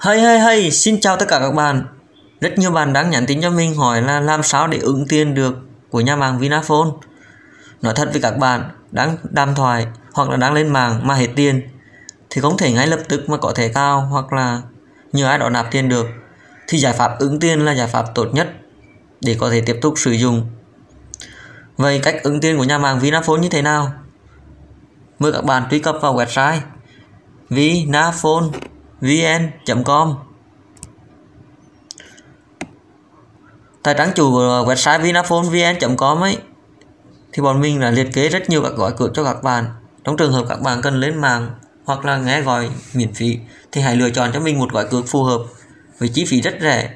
Hey, xin chào tất cả các bạn. Rất nhiều bạn đang nhắn tin cho mình hỏi là làm sao để ứng tiền được của nhà mạng Vinaphone. Nói thật với các bạn, đang đàm thoại hoặc là đang lên mạng mà hết tiền thì không thể ngay lập tức mà có thẻ cao hoặc là nhờ ai đó nạp tiền được. Thì giải pháp ứng tiền là giải pháp tốt nhất để có thể tiếp tục sử dụng. Vậy cách ứng tiền của nhà mạng Vinaphone như thế nào? Mời các bạn truy cập vào website vinaphonevn.com. Tại trang chủ của website vinaphonevn.com ấy thì bọn mình đã liệt kê rất nhiều các gói cước cho các bạn. Trong trường hợp các bạn cần lên mạng hoặc là nghe gọi miễn phí thì hãy lựa chọn cho mình một gói cước phù hợp với chi phí rất rẻ.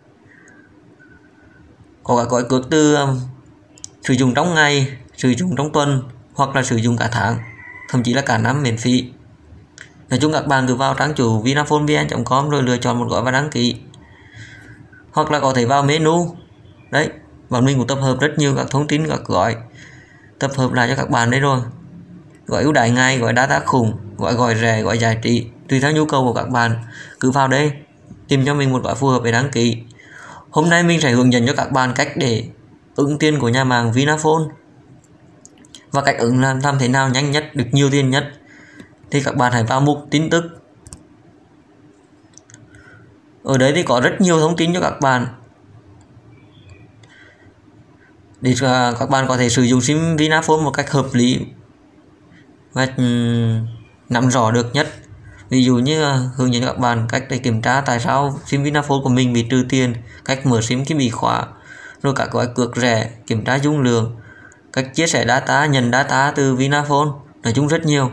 Có các gói cước từ sử dụng trong ngày, sử dụng trong tuần hoặc là sử dụng cả tháng, thậm chí là cả năm miễn phí. Nói chung các bạn cứ vào trang chủ vinaphonevn.com rồi lựa chọn một gói và đăng ký. Hoặc là có thể vào menu. Đấy, bọn mình cũng tập hợp rất nhiều các thông tin các gói tập hợp lại cho các bạn đấy rồi. Gói ưu đãi ngày, gói data khủng, gói rẻ, gói giải trí, tùy theo nhu cầu của các bạn. Cứ vào đây tìm cho mình một gói phù hợp để đăng ký. Hôm nay mình sẽ hướng dẫn cho các bạn cách để ứng tiền của nhà mạng Vinaphone và cách ứng làm thế nào nhanh nhất, được nhiều tiền nhất. Thì các bạn hãy vào mục tin tức. Ở đấy thì có rất nhiều thông tin cho các bạn để các bạn có thể sử dụng sim Vinaphone một cách hợp lý và nắm rõ được nhất. Ví dụ như hướng dẫn các bạn cách để kiểm tra tại sao sim Vinaphone của mình bị trừ tiền, cách mở sim khi bị khóa, rồi các gói cước rẻ, kiểm tra dung lượng, cách chia sẻ data, nhận data từ Vinaphone, nói chung rất nhiều.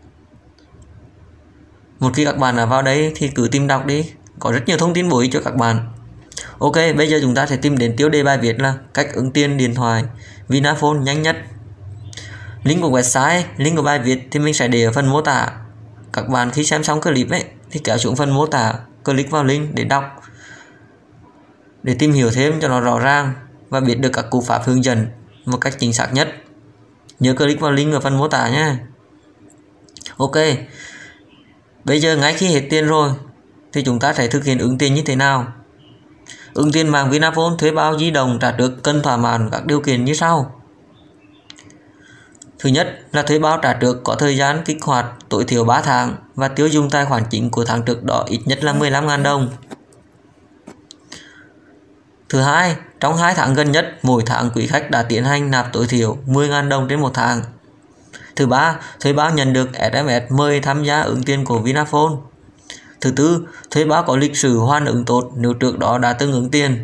Một khi các bạn đã vào đấy thì cứ tìm đọc đi, có rất nhiều thông tin bổ ích cho các bạn. Ok, bây giờ chúng ta sẽ tìm đến tiêu đề bài viết là cách ứng tiền điện thoại Vinaphone nhanh nhất. Link của website, link của bài viết thì mình sẽ để ở phần mô tả. Các bạn khi xem xong clip ấy thì kéo xuống phần mô tả, click vào link để đọc, để tìm hiểu thêm cho nó rõ ràng và biết được các cú pháp hướng dẫn một cách chính xác nhất. Nhớ click vào link ở phần mô tả nhé. Ok, bây giờ ngay khi hết tiền rồi thì chúng ta sẽ thực hiện ứng tiền như thế nào? Ứng tiền mạng Vinaphone thuê bao di động trả trước cần thỏa mãn các điều kiện như sau. Thứ nhất là thuê bao trả trước có thời gian kích hoạt tối thiểu 3 tháng và tiêu dùng tài khoản chính của tháng trước đó ít nhất là 15.000 đồng. Thứ hai, trong 2 tháng gần nhất, mỗi tháng quý khách đã tiến hành nạp tối thiểu 10.000 đồng trên một tháng. Thứ ba, thuê bao nhận được SMS mời tham gia ứng tiền của Vinaphone. Thứ tư, thuê bao có lịch sử hoàn ứng tốt nếu trước đó đã từng ứng tiền.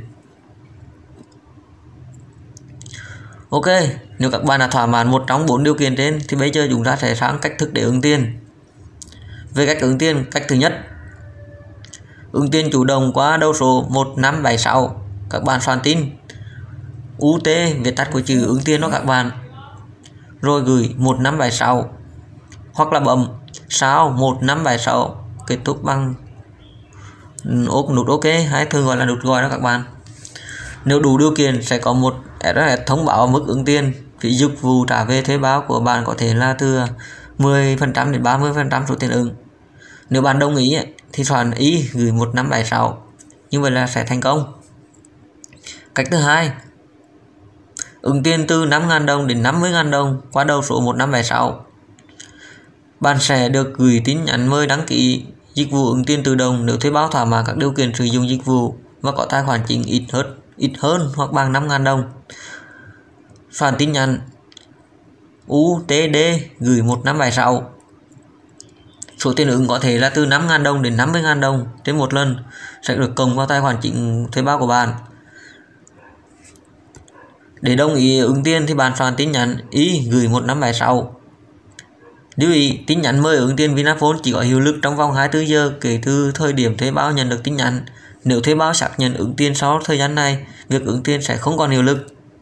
Ok, nếu các bạn đã thỏa mãn một trong 4 điều kiện trên thì bây giờ chúng ta sẽ sang cách thức để ứng tiền. Về cách ứng tiền, cách thứ nhất, ứng tiền chủ động qua đầu số 1576. Các bạn soạn tin UT, viết tắt của chữ ứng tiền đó các bạn, rồi gửi 1576 hoặc là bấm sao 1576 kết thúc bằng nút OK, hay thường gọi là nút gọi đó các bạn. Nếu đủ điều kiện sẽ có một SMS thông báo mức ứng tiền. Phí dịch vụ trả về thuê bao của bạn có thể là từ 10% đến 30% số tiền ứng. Nếu bạn đồng ý thì soạn ý gửi 1576, như vậy là sẽ thành công. Cách thứ hai, ứng tiền từ 5.000 đồng đến 50.000 đồng qua đầu số 1576. Bạn sẽ được gửi tin nhắn mời đăng ký dịch vụ ứng tiền tự động nếu thuê bao thỏa mãn các điều kiện sử dụng dịch vụ và có tài khoản chính ít hơn hoặc bằng 5.000 đồng. Soạn tin nhắn UTD gửi 1576. Số tiền ứng có thể là từ 5.000 đồng đến 50.000 đồng trên một lần, sẽ được cộng vào tài khoản chính thuê bao của bạn. Để đồng ý ứng tiền thì bạn soạn tin nhắn Y gửi 1576. Lưu ý, tin nhắn mời ứng tiền Vinaphone chỉ có hiệu lực trong vòng 24 giờ kể từ thời điểm thuê bao nhận được tin nhắn. Nếu thuê bao xác nhận ứng tiền sau thời gian này, việc ứng tiền sẽ không còn hiệu lực.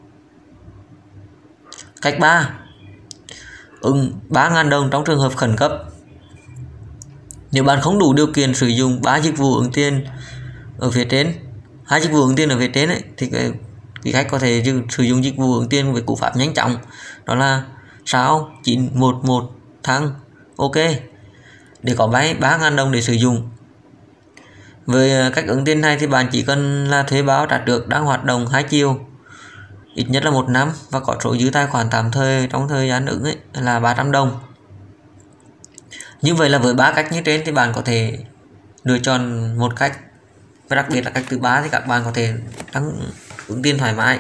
Cách 3, ứng 3.000 đồng trong trường hợp khẩn cấp. Nếu bạn không đủ điều kiện sử dụng 3 dịch vụ ứng tiền ở phía trên, 2 dịch vụ ứng tiền ở phía trên ấy, thì quý khách có thể sử dụng dịch vụ ứng tiền với cú pháp nhanh chóng, đó là sao 911 thăng OK để có vay 3.000 đồng để sử dụng. Với cách ứng tiền này thì bạn chỉ cần là thuê bao trả trước đang hoạt động 2 chiều ít nhất là 1 năm và có số dư tài khoản tạm thời trong thời gian ứng ấy là 300 đồng. Như vậy là với 3 cách như trên thì bạn có thể lựa chọn một cách, và đặc biệt là cách thứ 3 thì các bạn có thể đăng ứng tiền thoải mái.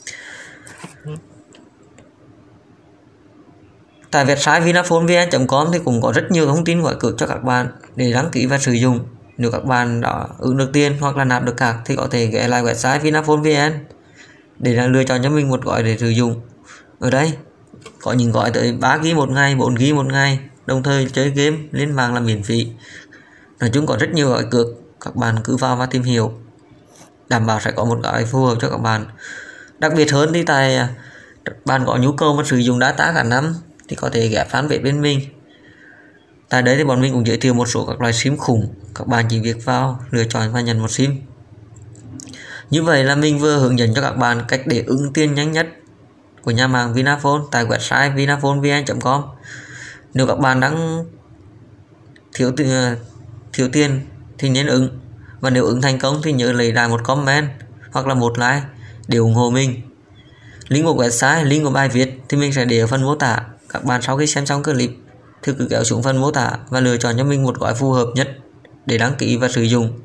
Tại website vinaphonevn.com thì cũng có rất nhiều thông tin gọi cước cho các bạn để đăng ký và sử dụng. Nếu các bạn đã ứng được tiền hoặc là nạp được cạc thì có thể ghé lại website vinaphonevn để là lựa chọn cho mình một gói để sử dụng. Ở đây có những gói tới 3GB một ngày, 4GB một ngày, đồng thời chơi game lên mạng là miễn phí. Nói chung có rất nhiều gói cược, các bạn cứ vào và tìm hiểu, đảm bảo sẽ có một gói phù hợp cho các bạn. Đặc biệt hơn thì tại bạn có nhu cầu mà sử dụng data cả năm thì có thể ghé fanpage bên mình. Tại đấy thì bọn mình cũng giới thiệu một số các loại sim khủng, các bạn chỉ việc vào lựa chọn và nhận một sim. Như vậy là mình vừa hướng dẫn cho các bạn cách để ứng tiền nhanh nhất của nhà mạng Vinaphone tại website vinaphonevn.com. Nếu các bạn đang thiếu tiền thì nên ứng, và nếu ứng thành công thì nhớ lấy lại một comment hoặc là một like để ủng hộ mình. Link của website, link của bài viết thì mình sẽ để ở phần mô tả. Các bạn sau khi xem xong clip thì cứ kéo xuống phần mô tả và lựa chọn cho mình một gói phù hợp nhất để đăng ký và sử dụng.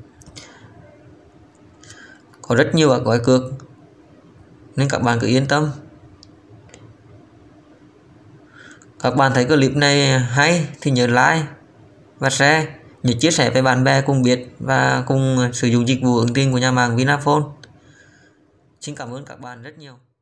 Có rất nhiều gói cược nên các bạn cứ yên tâm. Các bạn thấy clip này hay thì nhớ like và share, nhớ chia sẻ với bạn bè cùng biết và cùng sử dụng dịch vụ ứng tiền của nhà mạng Vinaphone. Xin cảm ơn các bạn rất nhiều.